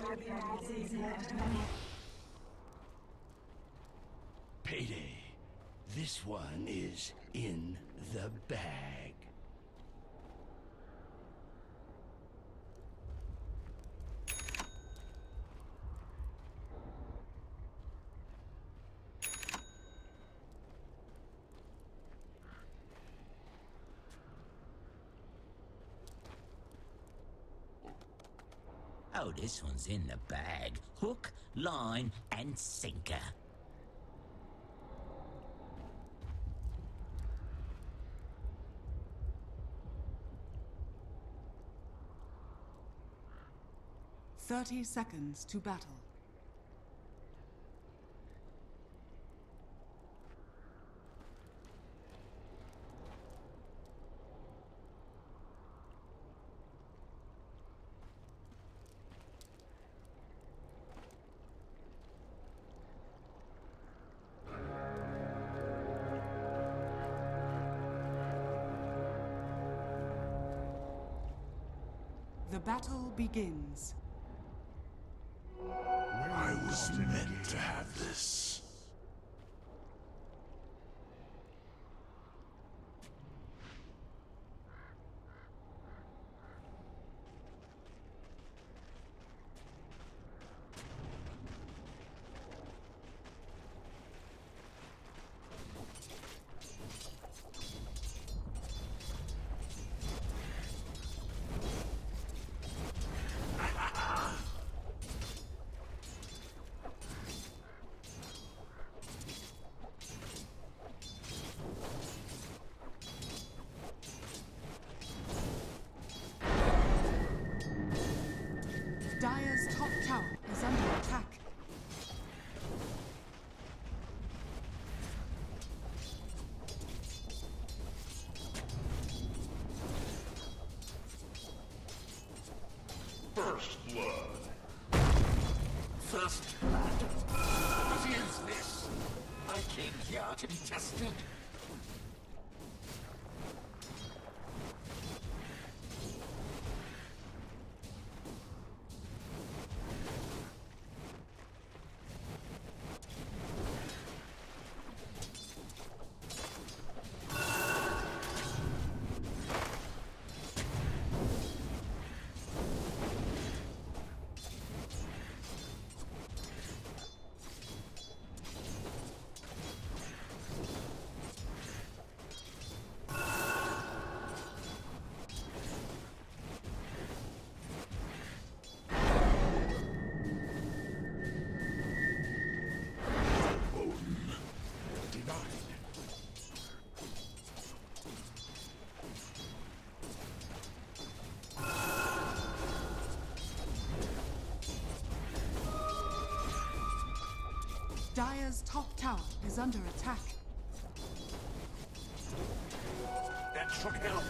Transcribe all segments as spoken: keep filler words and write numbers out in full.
Payday. This one is in the bag. Oh, this one's in the bag. Hook, line, and sinker. Thirty seconds to battle. The battle begins. I was meant to have this. Dire's top tower is under attack. First blood. First blood? What is this? I came here to be tested. Dire's top tower is under attack. That should help.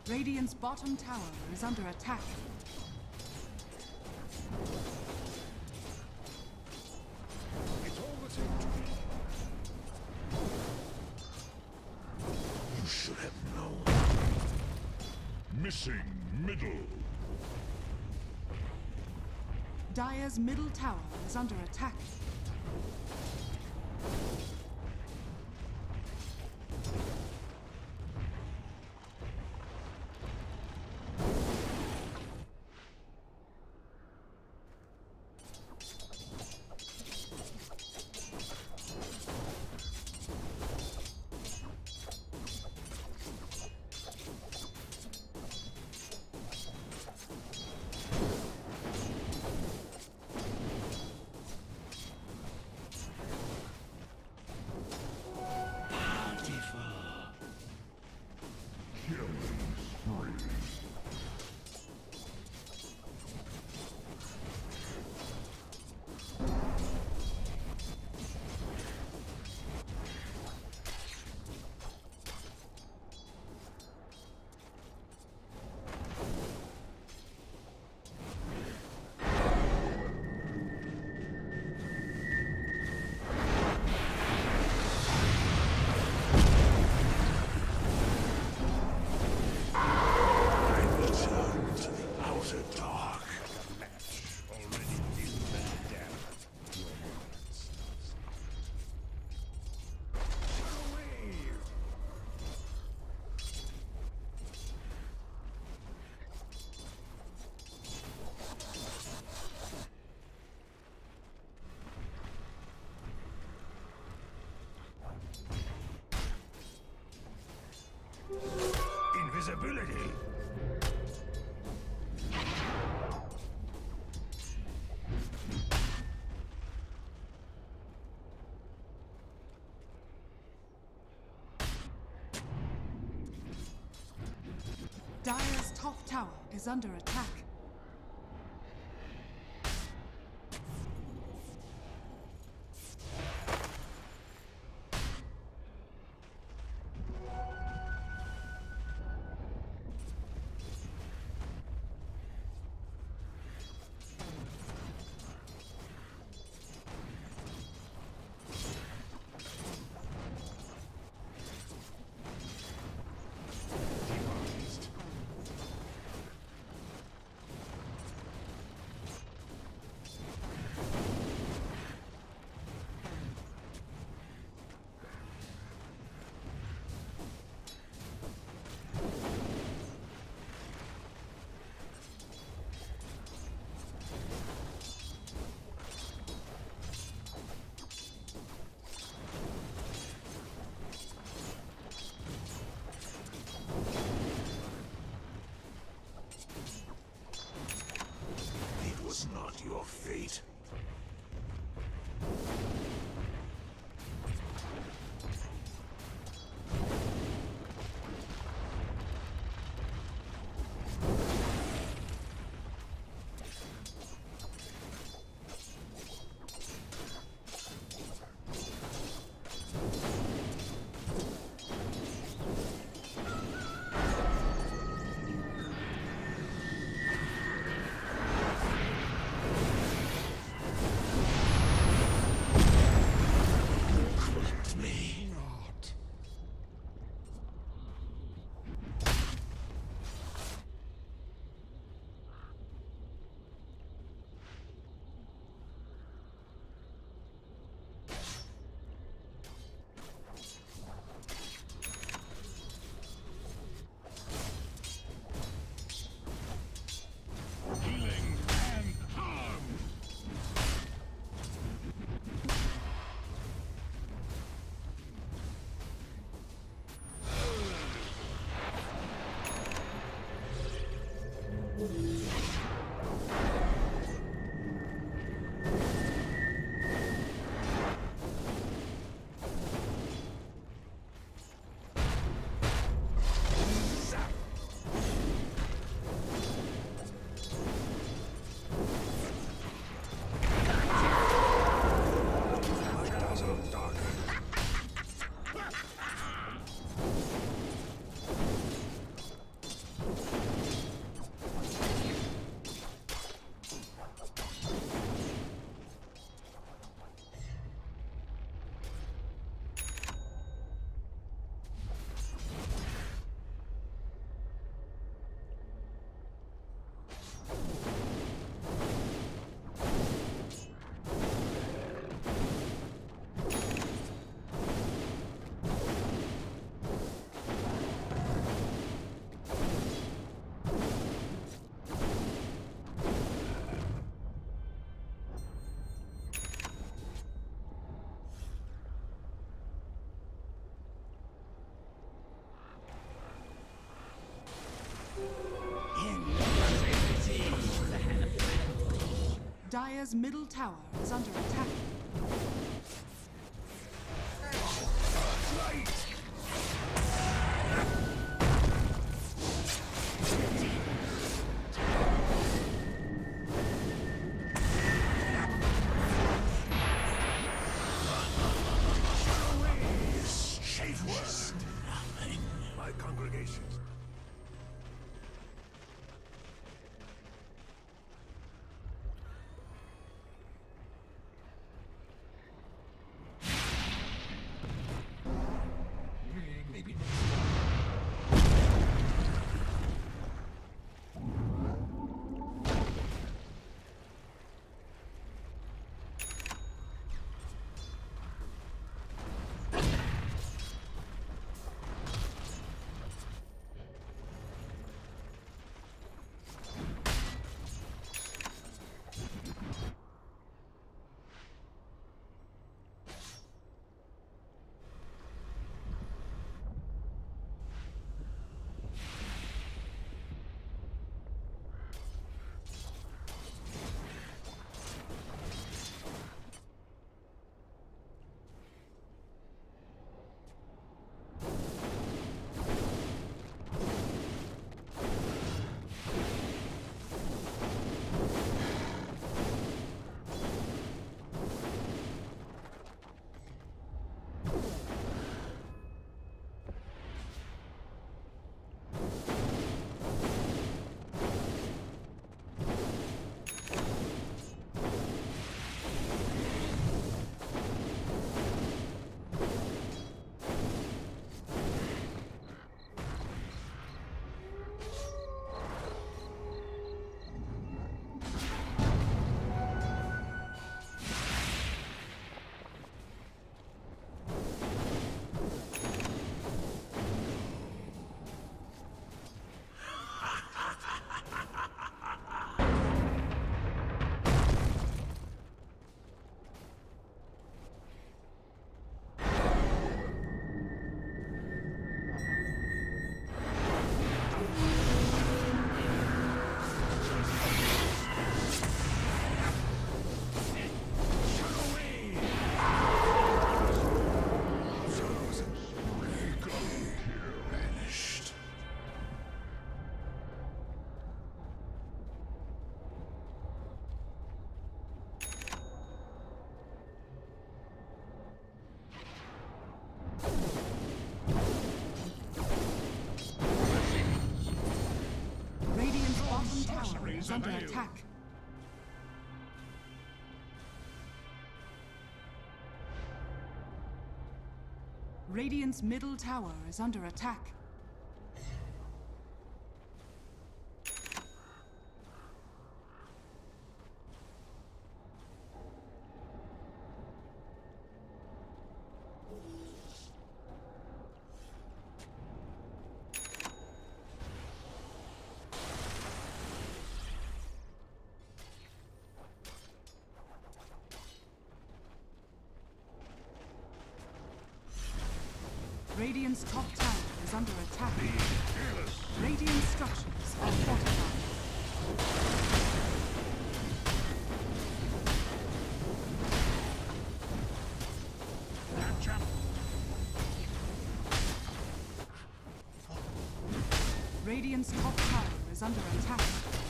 Radiant's bottom tower is under attack. It's all the same to me. You should have known. Missing middle. Dire's middle tower is under attack. Invisibility. Dire's top tower is under attack. Dire's middle tower is under attack. My congregation. Maybe is under attack. Radiant's middle tower is under attack. Radiant's top tower is under attack. Radiant structures are fortified. Radiant's top tower is under attack.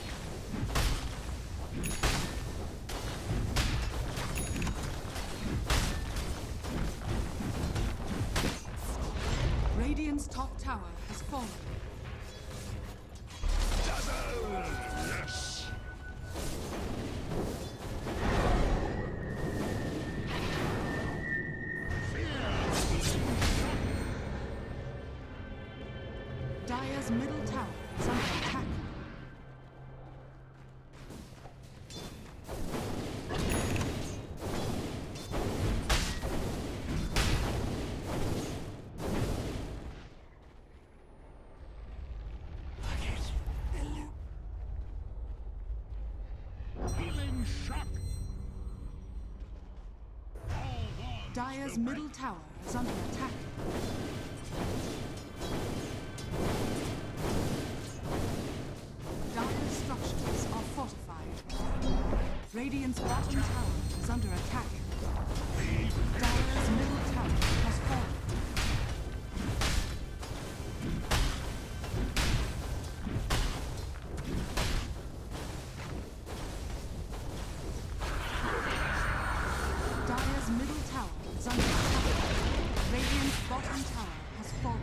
Radiant's top tower has fallen. Yes. Dire's middle tower is under attack. Healing shock. Dire's middle tower is under attack. Dire's structures are fortified. Radiant's bottom tower is under attack. Dire's middle tower has fallen. Dire's middle tower is under attack. Radiant's bottom tower has fallen.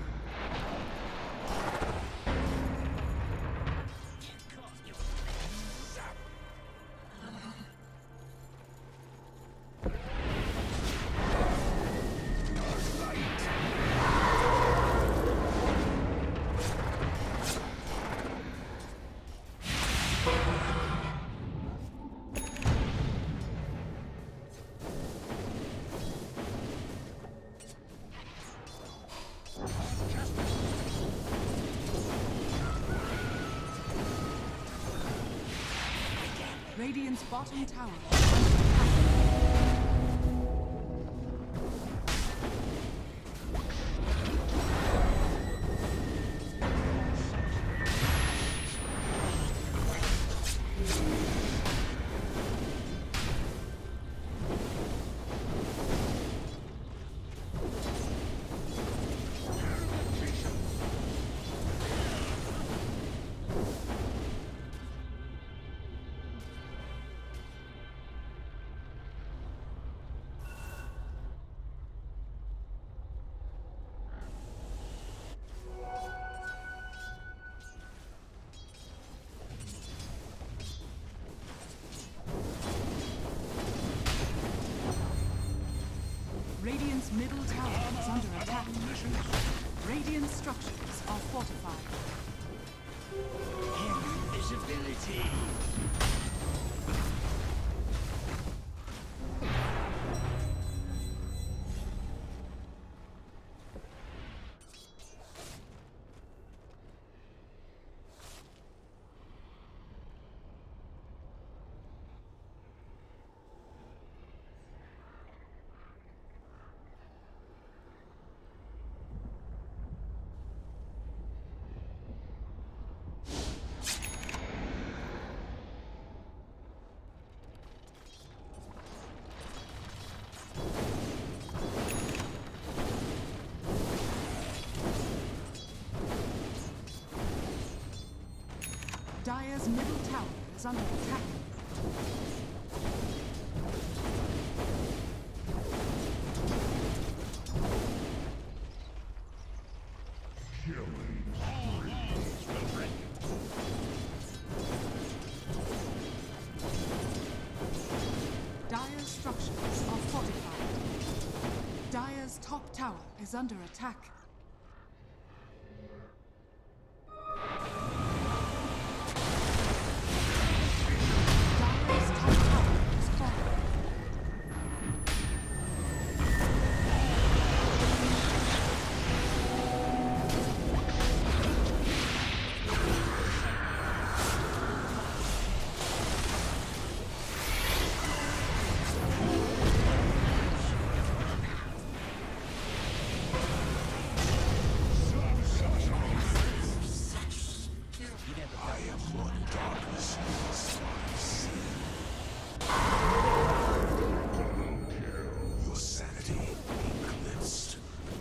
Radiant's bottom tower is under attack. Radiant's middle tower is under attack. Radiant structures are fortified. Invisibility. Dire's middle tower is under attack. Dire's structures are fortified. Dire's top tower is under attack. Dire's top tower is falling. Your sanity eclipsed.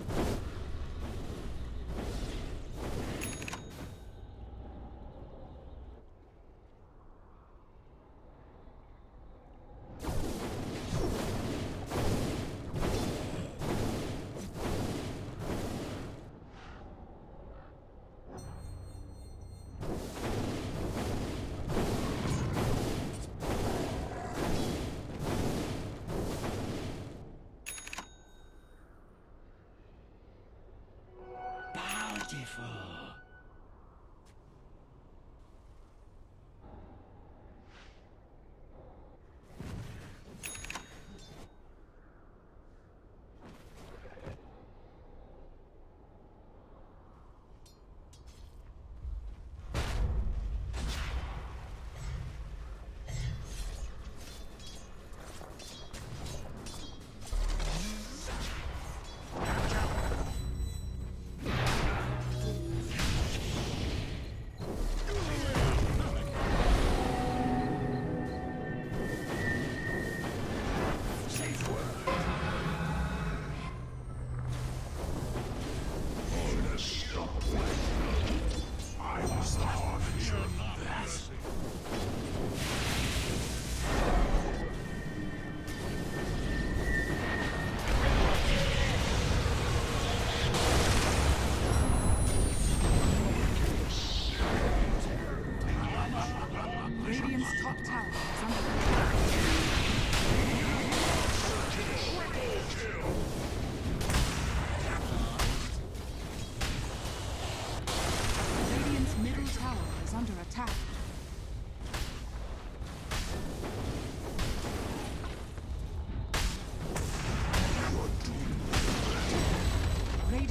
Bountiful.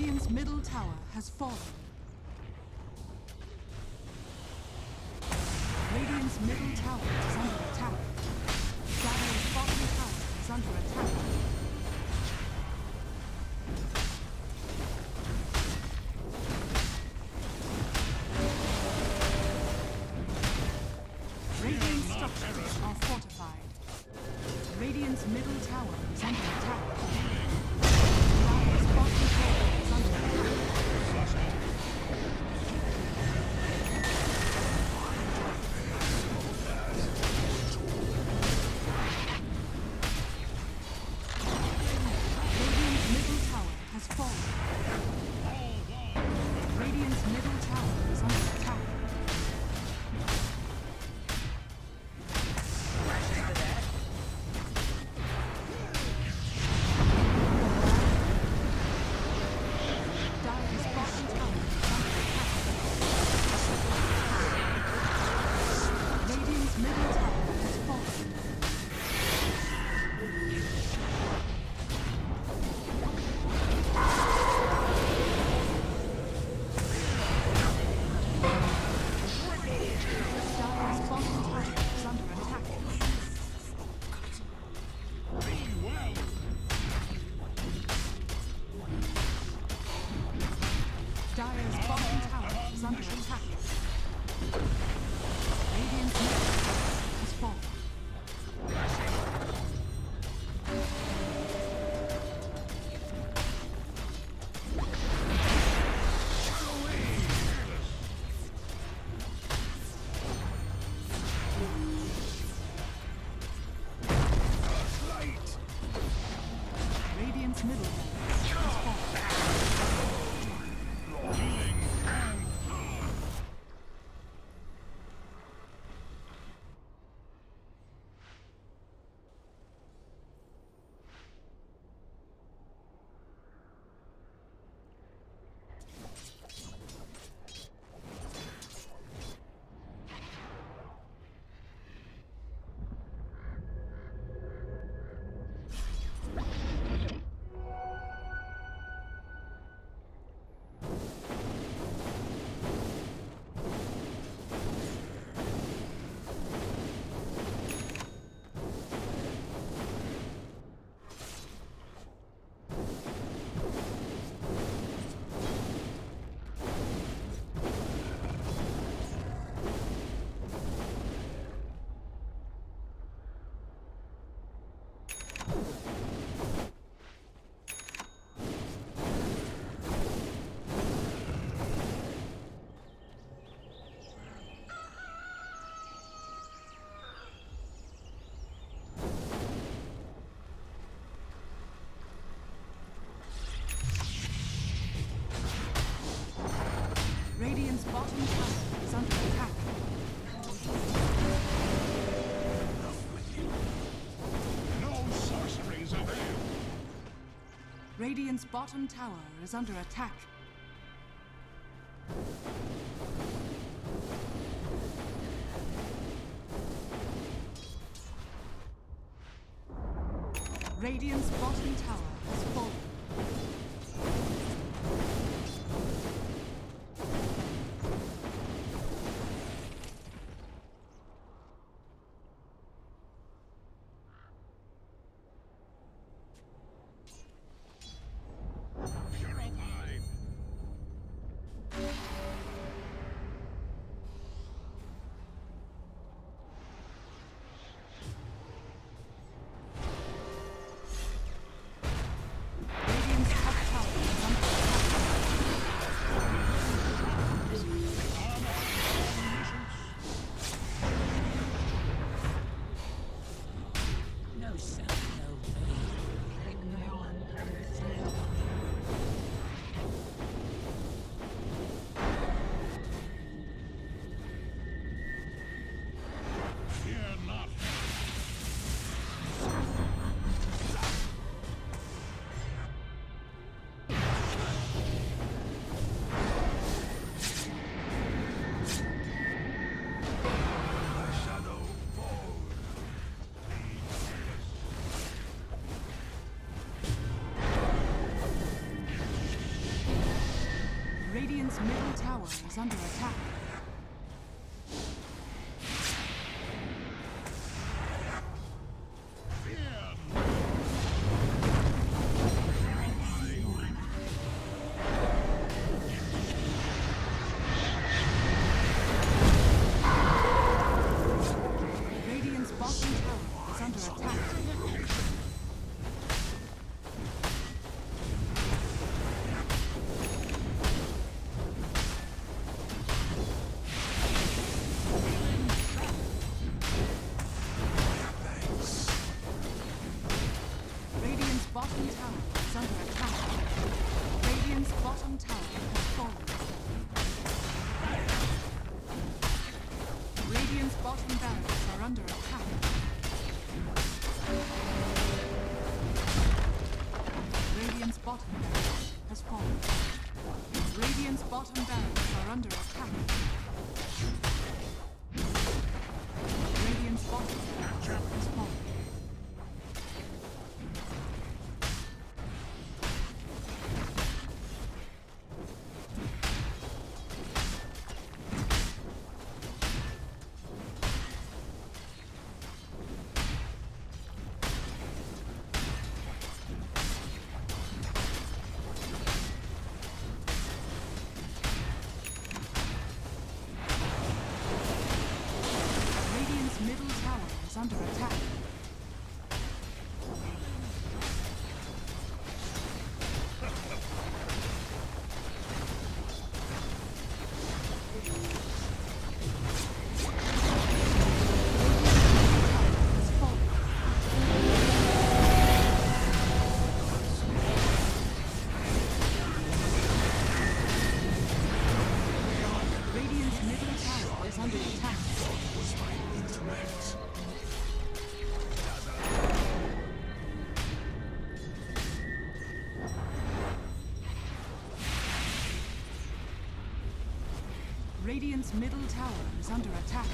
Radiant's middle tower has fallen. Radiant's middle tower is under attack. Dire's bottom tower is under attack. Radiant structures are fortified. Radiant's middle tower is under attack. Dire's bottom tower is under attack. Radiant's middle tower has fallen. Radiant's middle tower is under attack. Dire's bottom tower is under attack. Radiant's middle tower has fallen. Dire's bottom tower is under attack. Dire's bottom tower is under attack. Radiant's middle tower has fallen. Radiant's middle tower has fallen. Radiant's bottom tower is under attack. No sorceries avail. Radiant's bottom tower is under attack. Radiant's bottom tower has fallen. Purified. Radiant's middle tower is under attack. Radiant's bottom tower is under attack. Radiant's bottom tower is under attack. Radiant's bottom tower has fallen. Radiant's bottom barracks are under attack. Radiant's bottom barracks has fallen. Radiant's bottom barracks are under attack. Radiant's bottom barracks has fallen. Radiant's middle tower is under attack. Has fallen. Radiant's middle tower is under attack. Radiant's middle tower is under attack.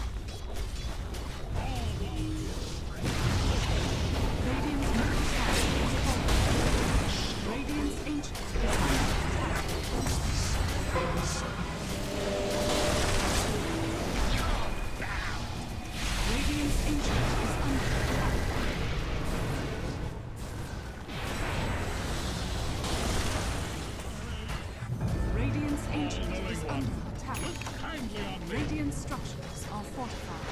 Radiant's middle tower is falling. Radiant's ancient is under attack. Radiant's ancient is under attack. Radiant's ancient is under attack. Kindly on me. Radiant structures are fortified.